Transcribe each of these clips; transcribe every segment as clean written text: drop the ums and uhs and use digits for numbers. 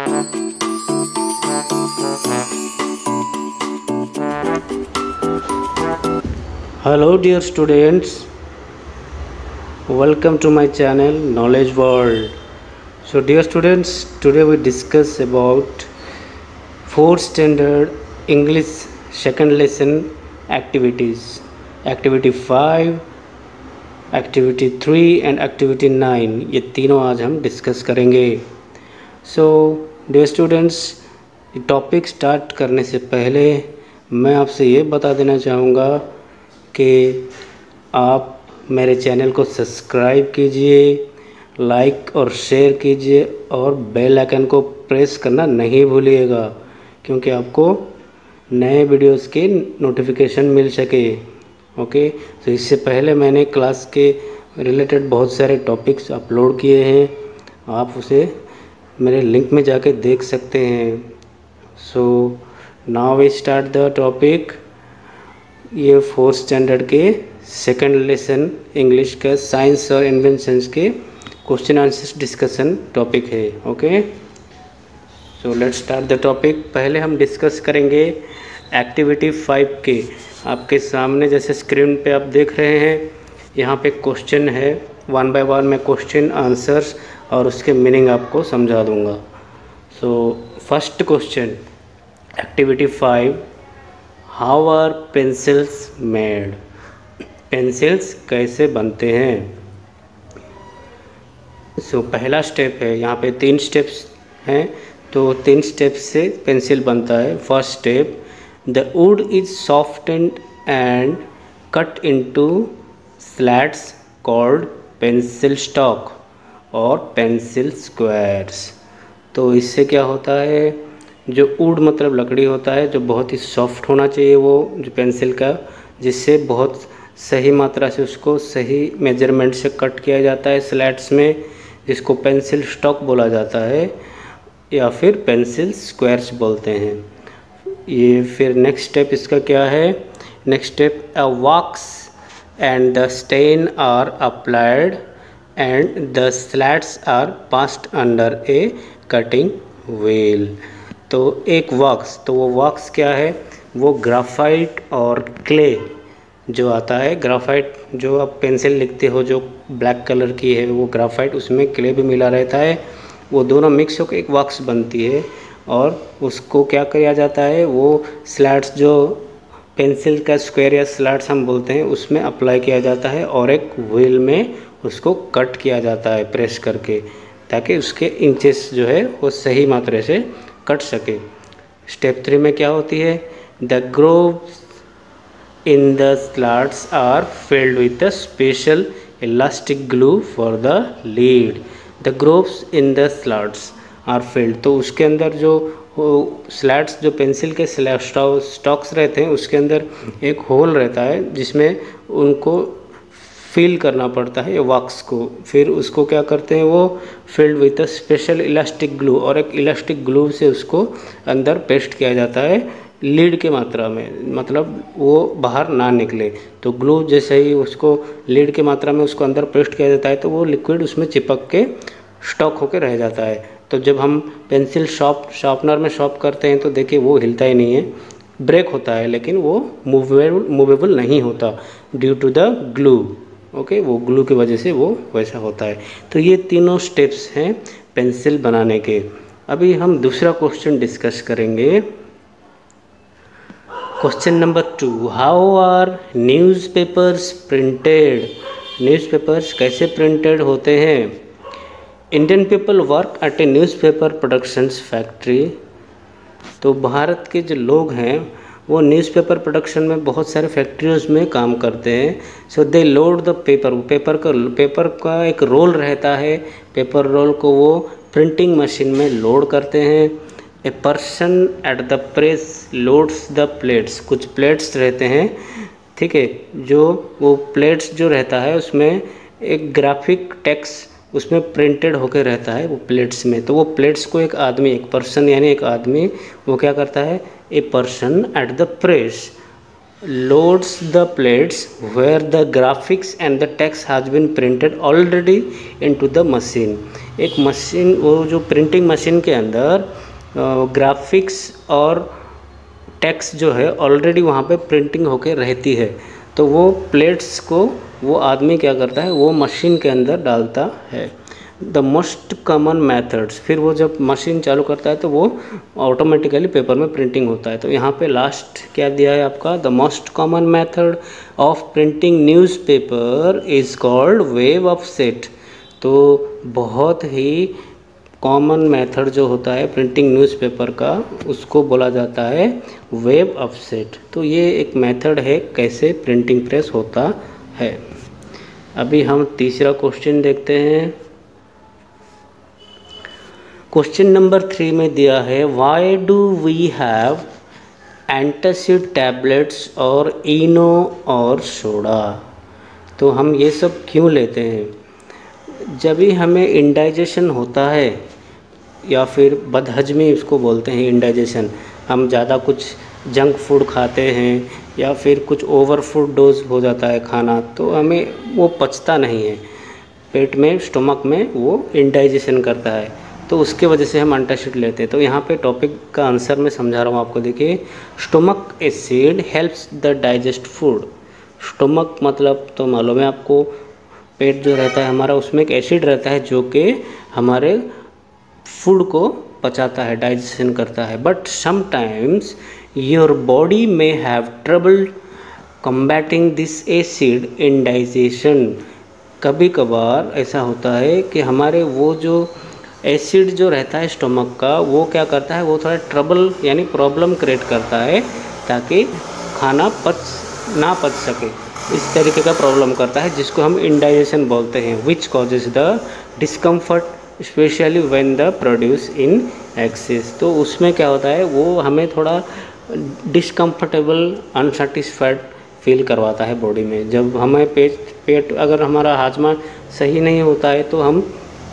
Hello dear students, welcome to my channel Knowledge World. So dear students, today we discuss about 4th standard English second lesson activities. Activity 5, Activity 3 and Activity 9. ये तीनों आज हम discuss करेंगे. So dear students, topic start करने से पहले मैं आपसे ये बता देना चाहूँगा कि आप मेरे चैनल को सब्सक्राइब कीजिए, लाइक और शेयर कीजिए और बेल आइकन को प्रेस करना नहीं भूलिएगा, क्योंकि आपको नए वीडियोस के नोटिफिकेशन मिल सके. ओके, तो इससे पहले मैंने क्लास के रिलेटेड बहुत सारे टॉपिक्स अपलोड किए हैं, आप उसे मेरे लिंक में जाके देख सकते हैं. So now we start the topic. ये 4th स्टैंडर्ड के सेकंड लेसन इंग्लिश का साइंस और इन्वेंशंस के क्वेश्चन आंसर्स डिस्कशन टॉपिक है. Okay, so let's start the topic. पहले हम डिस्कस करेंगे एक्टिविटी 5 के. आपके सामने जैसे स्क्रीन पे आप देख रहे हैं, यहाँ पे क्वेश्चन है. 1 बाय 1 मैं क्वेश्चन आंसर्स और उसके मीनिंग आपको समझा दूँगा. So first question, activity 5, how are pencils made. Pencils कैसे बनते हैं. सो पहला स्टेप है, यहाँ पे 3 स्टेप्स हैं, तो 3 स्टेप्स से पेंसिल बनता है. First step, the wood is softened and cut into slats called pencil stock और पेंसिल स्क्वायर्स. तो इससे क्या होता है, जो वुड मतलब लकड़ी होता है, जो बहुत ही सॉफ्ट होना चाहिए वो जो पेंसिल का, जिससे बहुत सही मात्रा से उसको सही मेजरमेंट से कट किया जाता है स्लैट्स में, जिसको पेंसिल स्टॉक बोला जाता है या फिर पेंसिल स्क्वायर्स बोलते हैं. ये फिर नेक्स्ट स्टेप इसका क्या है. Next step, a wax and the stain are applied and the slats are passed under a cutting wheel. तो एक वॉक्स, तो वो वॉक्स क्या है, वो ग्राफाइट और क्ले जो आता है. ग्राफाइट जो आप पेंसिल लिखते हो जो ब्लैक कलर की है, वो ग्राफाइट, उसमें क्ले भी मिला रहता है, वो दोनों मिक्स होकर एक वॉक्स बनती है. और उसको क्या किया जाता है, वो स्लैट्स जो पेंसिल का स्क्वायर या स्लैट्स हम बोलते हैं, उसमें अप्लाई किया जाता है और एक व्हील में उसको कट किया जाता है प्रेस करके, ताकि उसके इंचेस जो है वो सही मात्रा से कट सके. स्टेप 3 में क्या होती है, the grooves in the slats are filled with a special elastic glue for the lead. The grooves in the slats are filled, तो उसके अंदर जो स्लैट्स जो पेंसिल के स्टॉक्स रहते हैं, उसके अंदर एक होल रहता है जिसमें उनको फिल करना पड़ता है वॉक्स को. फिर उसको क्या करते हैं, वो filled with a special elastic glue, और एक इलास्टिक ग्लू से उसको अंदर पेस्ट किया जाता है लीड के मात्रा में, मतलब वो बाहर ना निकले. तो ग्लू जैसे ही उसको लीड के मात्रा में उसको अंदर पेस्ट किया जाता है, तो वो लिक्विड उसमें चिपक के स्टॉक होकर रह जाता है. तो जब हम पेंसिल शार्पनर में शॉर्प करते हैं तो देखिए वो हिलता ही नहीं है, ब्रेक होता है, लेकिन वो मूवेबल नहीं होता due to the glue. Okay, वो ग्लू की वजह से वो वैसा होता है. तो ये तीनों स्टेप्स हैं पेंसिल बनाने के. अभी हम दूसरा क्वेश्चन डिस्कस करेंगे. Question number 2, how are newspapers printed. Newspapers कैसे प्रिंटेड होते हैं. Indian people work at a newspaper productions factory. तो भारत के जो लोग हैं वो न्यूज़पेपर प्रोडक्शन में बहुत सारे फैक्ट्रीज में काम करते हैं. So they load the paper का एक रोल रहता है, पेपर रोल को वो प्रिंटिंग मशीन में लोड करते हैं. A person at the press loads the plates. कुछ प्लेट्स रहते हैं, ठीक है, जो वो प्लेट्स जो रहता है उसमें एक ग्राफिक टेक्स्ट उसमें प्रिंटेड होकर रहता है वो प्लेट्स में. तो वो प्लेट्स को एक आदमी, एक पर्सन यानी एक आदमी, वो क्या करता है, a person at the press loads the plates where the graphics and the text has been printed already into the machine। एक मशीन, वो जो प्रिंटिंग मशीन के अंदर ग्राफिक्स और टेक्स्ट जो है ऑलरेडी वहाँ पे प्रिंटिंग होके रहती है, तो वो प्लेट्स को वो आदमी क्या करता है, वो मशीन के अंदर डालता है। द मोस्ट कॉमन मेथड्स, फिर वो जब मशीन चालू करता है तो वो ऑटोमेटिकली पेपर में प्रिंटिंग होता है। तो यहाँ पे लास्ट क्या दिया है आपका, the most common method of printing newspaper is called web offset. तो बहुत ही कॉमन मेथड जो होता है प्रिंटिंग न्यूज़पेपर का, उसको बोला जाता है वेव ऑफसेट। तो ये एक मेथड है कैसे प्रिंटिंग प्रेस होता है। अभी हम तीसरा क्वेश्चन देखते हैं। क्वेश्चन नंबर 3 में दिया है, why do we have antacid tablets और इनो और सोडा। तो हम ये सब क्यों लेते हैं? जब भी हमें इंडाइजेशन होता है या फिर बदहजमी उसको बोलते हैं इंडाइजेशन, हम ज़्यादा कुछ जंक फूड खाते हैं या फिर कुछ ओवर फूड डोज हो जाता है खाना, तो हमें वो पचता नहीं है पेट में, स्टमक में वो इंडाइजेशन करता है, तो उसके वजह से हम एंटासिड लेते हैं। तो यहाँ पे टॉपिक का आंसर मैं समझा रहा हूँ आपको। देखिए, stomach acid helps the digest food. Stomach मतलब तो मालूम है आपको, पेट जो रहता है हमारा, उसमें एक एसिड रहता है जो कि हमारे फूड को पचाता है, डाइजेशन करता है। But sometimes your body may have trouble combating this acid in digestion. कभी कभार ऐसा होता है कि हमारे वो जो एसिड जो रहता है स्टमक का, वो क्या करता है, वो थोड़ा ट्रबल यानी प्रॉब्लम क्रिएट करता है ताकि खाना ना पच सके। इस तरीके का प्रॉब्लम करता है जिसको हम इंडाइजेशन बोलते हैं, which causes the discomfort specially when the produce in excess. तो उसमें क्या होता है, वो हमें थोड़ा डिस्कम्फर्टेबल अनसेटिस्फाइड फील करवाता है बॉडी में। जब हमें पेट अगर हमारा हाजमा सही नहीं होता है तो हम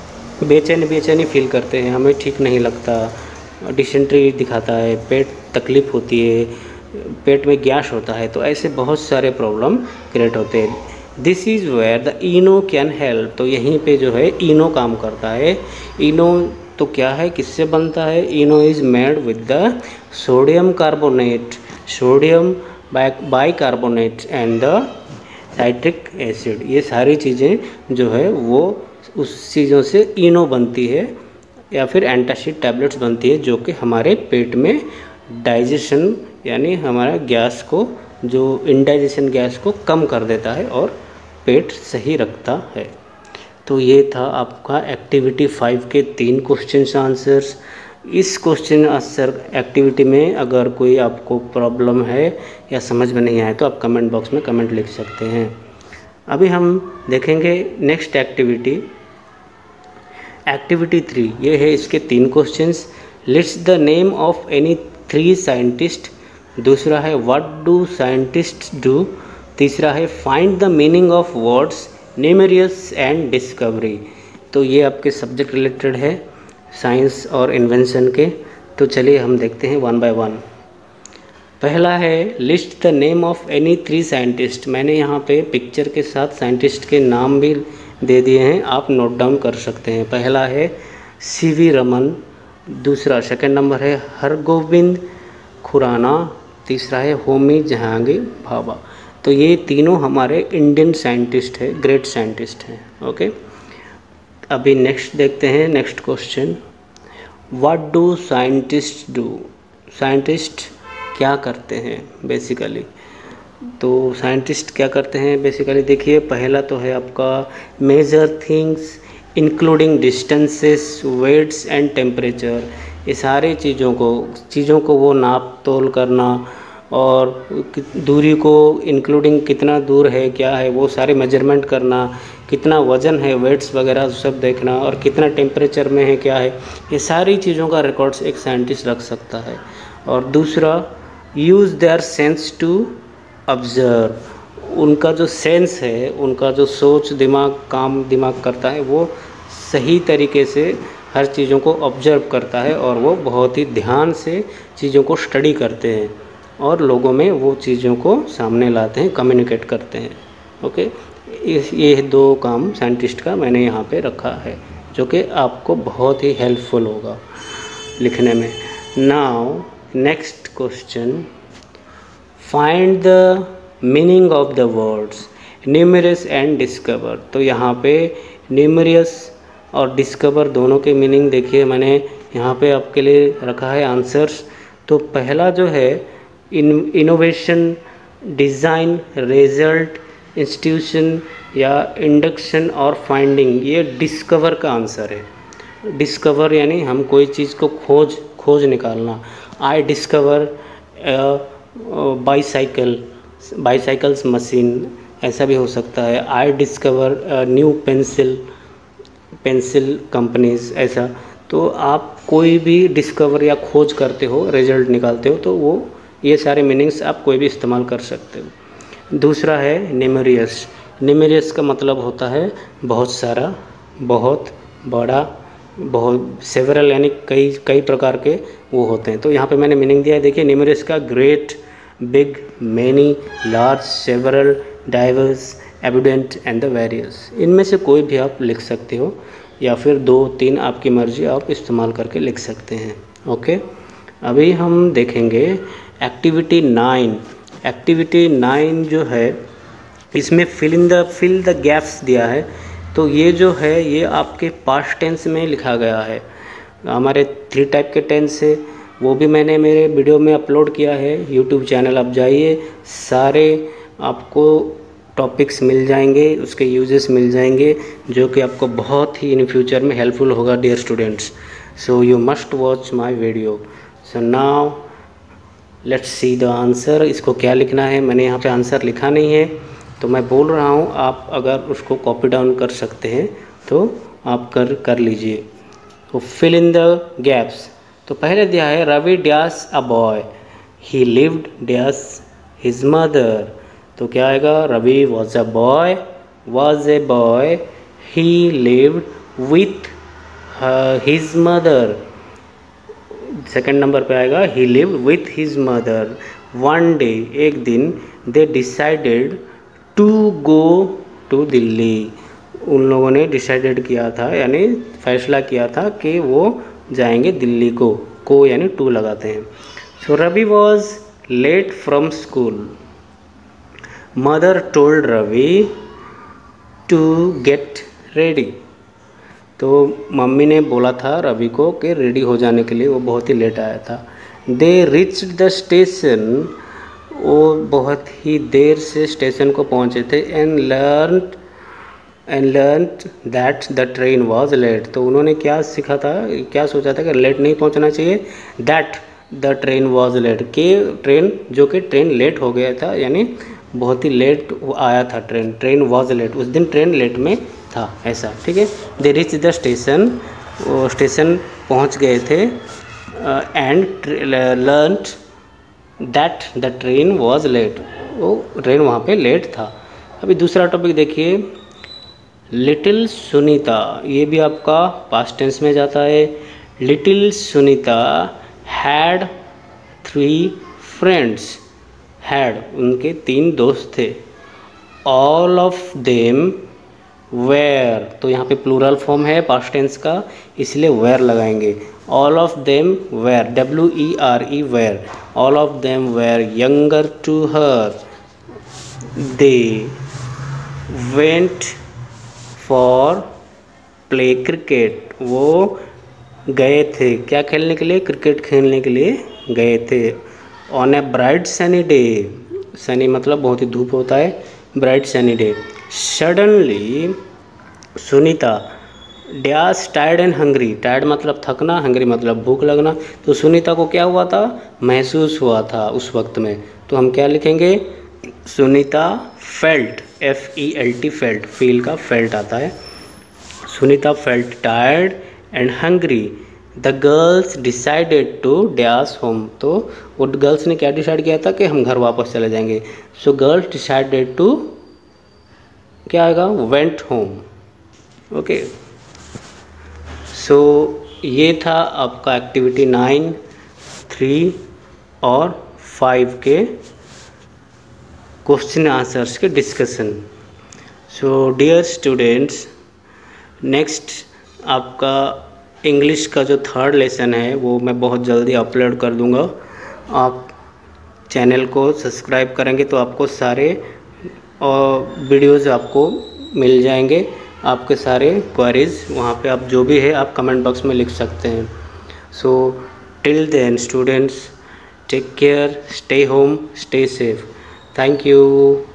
बेचैनी फील करते हैं, हमें ठीक नहीं लगता, डिसेंट्री दिखाता है, पेट तकलीफ़ होती है, पेट में गैस होता है, तो ऐसे बहुत सारे प्रॉब्लम क्रिएट होते हैं। This is where the Eno can help. तो यहीं पे जो है इनो काम करता है। इनो तो क्या है, किससे बनता है? Eno is made with the sodium carbonate, sodium bicarbonate and the citric acid. ये सारी चीज़ें जो है वो उस चीज़ों से इनो बनती है या फिर एंटासिड टैबलेट्स बनती है, जो कि हमारे पेट में डाइजेशन यानी हमारा गैस को, जो इंडाइजेशन गैस को कम कर देता है और पेट सही रखता है। तो ये था आपका एक्टिविटी 5 के 3 क्वेश्चन आंसर्स। इस क्वेश्चन आंसर एक्टिविटी में अगर कोई आपको प्रॉब्लम है या समझ में नहीं आए तो आप कमेंट बॉक्स में कमेंट लिख सकते हैं। अभी हम देखेंगे नेक्स्ट एक्टिविटी, एक्टिविटी 3। ये है इसके 3 questions. List the name of any 3 scientist. दूसरा है व्हाट डू साइंटिस्ट्स डू। तीसरा है find the meaning of words numerous and discovery. तो ये आपके सब्जेक्ट रिलेटेड है, साइंस और इन्वेंशन के। तो चलिए हम देखते हैं 1 बाय 1। पहला है list the name of any 3 scientist. मैंने यहाँ पे पिक्चर के साथ साइंटिस्ट के नाम भी दे दिए हैं, आप नोट डाउन कर सकते हैं। पहला है सीवी रमन, दूसरा सेकंड नंबर है हरगोविंद खुराना, तीसरा है होमी जहांगीर भाभा। तो ये तीनों हमारे इंडियन साइंटिस्ट है, ग्रेट साइंटिस्ट हैं। ओके, अभी नेक्स्ट देखते हैं next question, what do scientist do. Scientist क्या करते हैं बेसिकली? तो साइंटिस्ट क्या करते हैं बेसिकली, देखिए पहला तो है आपका measure things including distances, weights and temperature. ये सारे चीज़ों को वो नाप तोल करना और दूरी को इंक्लूडिंग कितना दूर है, क्या है, वो सारे मेजरमेंट करना, कितना वज़न है, वेट्स वगैरह सब देखना, और कितना टेम्परेचर में है, क्या है, ये सारी चीज़ों का रिकॉर्ड्स एक साइंटिस्ट रख सकता है। और दूसरा use their sense to observe. उनका जो सेंस है, उनका जो सोच दिमाग करता है, वो सही तरीके से हर चीज़ों को ऑब्जर्व करता है और वो बहुत ही ध्यान से चीज़ों को स्टडी करते हैं। और लोगों में वो चीज़ों को सामने लाते हैं, कम्युनिकेट करते हैं। ओके, ये 2 काम साइंटिस्ट का मैंने यहाँ पे रखा है, जो कि आपको बहुत ही हेल्पफुल होगा लिखने में। Now next question, find the meaning of the words numerous and discover. तो यहाँ पे न्यूमेरस और डिस्कवर दोनों के मीनिंग देखिए, मैंने यहाँ पे आपके लिए रखा है आंसर्स। तो पहला जो है इनोवेशन, डिज़ाइन, रिजल्ट, इंस्टीट्यूशन या इंडक्शन और फाइंडिंग, ये डिस्कवर का आंसर है। डिस्कवर यानी हम कोई चीज़ को खोज निकालना। आई डिस्कवर बाईसाइकल्स मशीन, ऐसा भी हो सकता है। I discover new pencil companies, ऐसा। तो आप कोई भी डिस्कवर या खोज करते हो, रिजल्ट निकालते हो, तो वो ये सारे मीनिंग्स आप कोई भी इस्तेमाल कर सकते हो। दूसरा है न्यूमेरियस। न्यूमेरियस का मतलब होता है बहुत सारा, बहुत बड़ा, बहुत सेवरल, यानी कई प्रकार के वो होते हैं। तो यहाँ पे मैंने मीनिंग दिया है, देखिए न्यूमेरियस का great, big, many, large, several, diverse, evident and the various. इनमें से कोई भी आप लिख सकते हो, या फिर 2-3 आपकी मर्जी, आप इस्तेमाल करके लिख सकते हैं। ओके, अभी हम देखेंगे एक्टिविटी 9। एक्टिविटी 9 जो है, इसमें फिल द गैप्स दिया है। तो ये जो है, ये आपके पास्ट टेंस में लिखा गया है। हमारे 3 टाइप के टेंस है, वो भी मैंने मेरे वीडियो में अपलोड किया है। यूट्यूब चैनल आप जाइए, सारे आपको टॉपिक्स मिल जाएंगे, उसके यूजेस मिल जाएंगे, जो कि आपको बहुत ही इन फ्यूचर में हेल्पफुल होगा dear students. So you must watch my video. So now let's see the answer. इसको क्या लिखना है, मैंने यहाँ पे आंसर लिखा नहीं है, तो मैं बोल रहा हूँ, आप अगर उसको कॉपी डाउन कर सकते हैं तो आप कर लीजिए। तो फिल इन द गैप्स। तो पहले दिया है Ravi dash a boy, he lived dash his mother. तो क्या आएगा, Ravi was a boy, he lived with his mother. Second number पे आएगा, he lived with his mother. One day, एक दिन, they decided to go to Delhi. उन लोगों ने डिसाइडेड किया था, यानी फैसला किया था कि वो जाएंगे दिल्ली को यानी टू लगाते हैं। So Ravi was late from school, mother told Ravi to get ready. तो मम्मी ने बोला था रवि को कि रेडी हो जाने के लिए, वो बहुत ही लेट आया था। दे रिच्ड द स्टेशन, वो बहुत ही देर से स्टेशन को पहुँचे थे। And learned that the train was late. तो उन्होंने क्या सीखा था, क्या सोचा था कि लेट नहीं पहुँचना चाहिए। That the train was late, कि ट्रेन लेट हो गया था, यानी बहुत ही लेट आया था ट्रेन वॉज लेट, उस दिन ट्रेन लेट में था, ऐसा। ठीक है, दे रिच द स्टेशन, वो स्टेशन पहुँच गए थे। And learned that the train was late, वो ट्रेन वहाँ पे लेट था। अभी दूसरा टॉपिक देखिए, लिटिल सुनीता। ये भी आपका पास्ट टेंस में जाता है। Little Sunita had 3 friends, had उनके 3 दोस्त थे। ऑल ऑफ देम वेयर, तो यहाँ पे प्लूरल फॉर्म है पास्ट टेंस का, इसलिए वेयर लगाएंगे। All of them were, WERE were, all of them were younger to her. They went for play cricket, वो गए थे क्या खेलने के लिए, क्रिकेट खेलने के लिए गए थे। On a bright sunny day, sunny मतलब बहुत ही धूप होता है, bright sunny day. Suddenly Sunita dash tired and hungry, tired मतलब थकना, हंग्री मतलब भूख लगना। तो सुनीता को क्या हुआ था, महसूस हुआ था उस वक्त में। तो हम क्या लिखेंगे, Sunita felt, FELT felt, feel का फेल्ट आता है। Sunita felt tired and hungry. The girls decided to dash home, तो वो गर्ल्स ने क्या डिसाइड किया था कि हम घर वापस चले जाएंगे। सो गर्ल्स डिसाइडेड टू, क्या आएगा, वेंट होम। ओके, सो ये था आपका एक्टिविटी 9, 3 और 5 के क्वेश्चन आंसर्स के discussion. So dear students, next आपका इंग्लिश का जो थर्ड लेसन है वो मैं बहुत जल्दी अपलोड कर दूंगा। आप चैनल को सब्सक्राइब करेंगे तो आपको सारे वीडियोज़ आपको मिल जाएंगे। आपके सारे क्वेरीज वहाँ पे आप जो भी है आप कमेंट बॉक्स में लिख सकते हैं। So till then students, take care, stay home, stay safe. Thank you.